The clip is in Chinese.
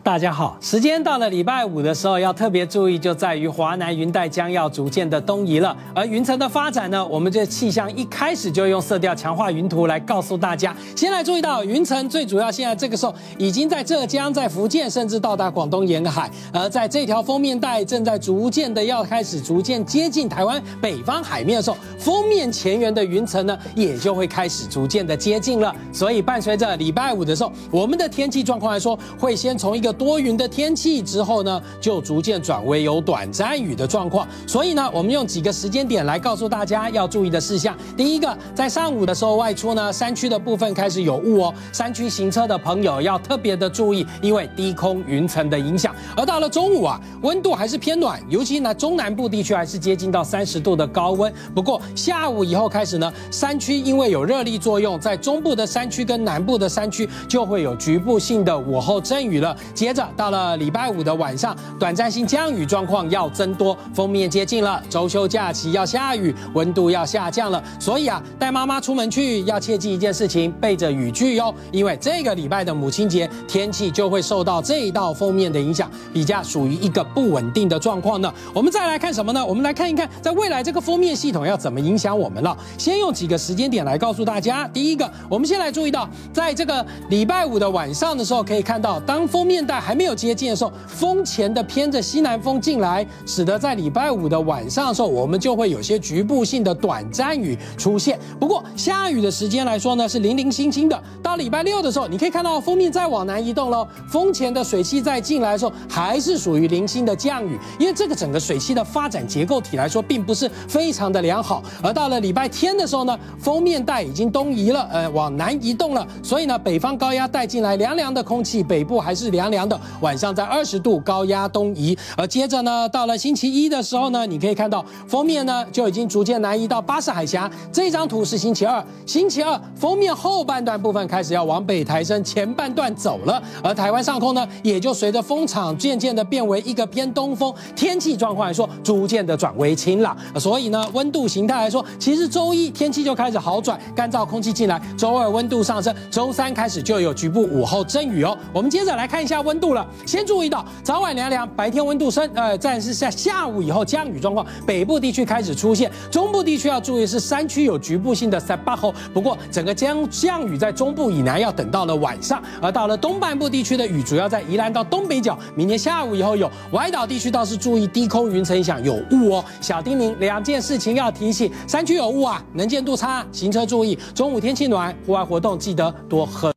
大家好，时间到了礼拜五的时候，要特别注意，就在于华南云带将要逐渐的东移了。而云层的发展呢，我们这气象一开始就用色调强化云图来告诉大家。先来注意到云层，最主要现在这个时候已经在浙江、在福建，甚至到达广东沿海。而在这条锋面带正在逐渐的要开始逐渐接近台湾北方海面的时候，锋面前缘的云层呢，也就会开始逐渐的接近了。所以伴随着礼拜五的时候，我们的天气状况来说，会先从一个多云的天气之后呢，就逐渐转为有短暂雨的状况。所以呢，我们用几个时间点来告诉大家要注意的事项。第一个，在上午的时候外出呢，山区的部分开始有雾哦，山区行车的朋友要特别的注意，因为低空云层的影响。而到了中午啊，温度还是偏暖，尤其呢中南部地区还是接近到30度的高温。不过下午以后开始呢，山区因为有热力作用，在中部的山区跟南部的山区就会有局部性的午后阵雨了。接着到了礼拜五的晚上，短暂性降雨状况要增多，锋面接近了，周休假期要下雨，温度要下降了。所以啊，带妈妈出门去要切记一件事情，备着雨具哦，因为这个礼拜的母亲节天气就会受到这一道锋面的影响，比较属于一个不稳定的状况呢。我们再来看什么呢？我们来看一看，在未来这个锋面系统要怎么影响我们了。先用几个时间点来告诉大家。第一个，我们先来注意到，在这个礼拜五的晚上的时候，可以看到，当锋面带还没有接近的时候，风前的偏着西南风进来，使得在礼拜五的晚上的时候，我们就会有些局部性的短暂雨出现。不过下雨的时间来说呢，是零零星星的。到礼拜六的时候，你可以看到锋面再往南移动了，风前的水汽再进来的时候，还是属于零星的降雨，因为这个整个水汽的发展结构体来说，并不是非常的良好。而到了礼拜天的时候呢，锋面带已经东移了，往南移动了，所以呢，北方高压带进来凉凉的空气，北部还是凉凉的，晚上在20度，高压东移。而接着呢，到了星期一的时候呢，你可以看到锋面呢就已经逐渐南移到巴士海峡。这张图是星期二，星期二锋面后半段部分开始要往北抬升，前半段走了，而台湾上空呢，也就随着风场渐渐的变为一个偏东风，天气状况来说，逐渐的转为晴朗。所以呢，温度形态来说，其实周一天气就开始好转，干燥空气进来，周二温度上升，周三开始就有局部午后阵雨哦。我们接着来看一下温度了，先注意到早晚凉凉，白天温度升，但是在下午以后降雨状况，北部地区开始出现，中部地区要注意是山区有局部性的塞巴后，不过整个降雨在中部以南要等到了晚上，而到了东半部地区的雨主要在宜兰到东北角，明天下午以后有，外岛地区倒是注意低空云层影响有雾哦。小叮咛2件事情要提醒，山区有雾啊，能见度差，行车注意，中午天气暖，户外活动记得多喝。